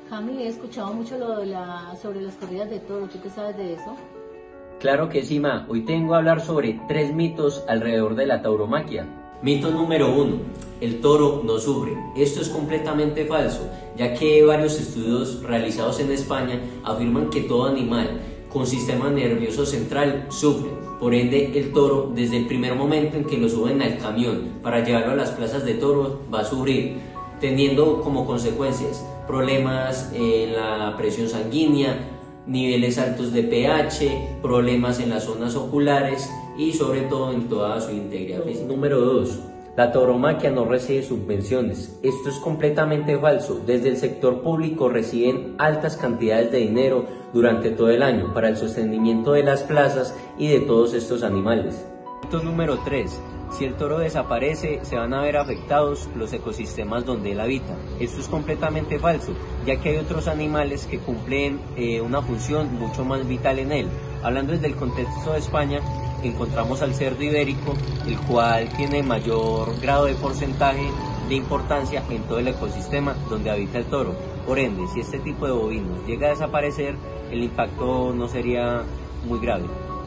Cami, he escuchado mucho sobre las corridas de toro. ¿Tú qué sabes de eso? Claro que sí, Ma. Hoy tengo a hablar sobre 3 mitos alrededor de la tauromaquia. Mito número 1. El toro no sufre. Esto es completamente falso, ya que varios estudios realizados en España afirman que todo animal con sistema nervioso central sufre. Por ende, el toro, desde el primer momento en que lo suben al camión para llevarlo a las plazas de toros, va a sufrir, teniendo como consecuencias problemas en la presión sanguínea, niveles altos de pH, problemas en las zonas oculares y sobre todo en toda su integridad física. Número 2. La tauromaquia no recibe subvenciones. Esto es completamente falso. Desde el sector público reciben altas cantidades de dinero durante todo el año para el sostenimiento de las plazas y de todos estos animales. Mito número 3. Si el toro desaparece, se van a ver afectados los ecosistemas donde él habita. Esto es completamente falso, ya que hay otros animales que cumplen una función mucho más vital en él. Hablando desde el contexto de España, encontramos al cerdo ibérico, el cual tiene mayor grado de porcentaje de importancia en todo el ecosistema donde habita el toro. Por ende, si este tipo de bovinos llega a desaparecer, el impacto no sería muy grave.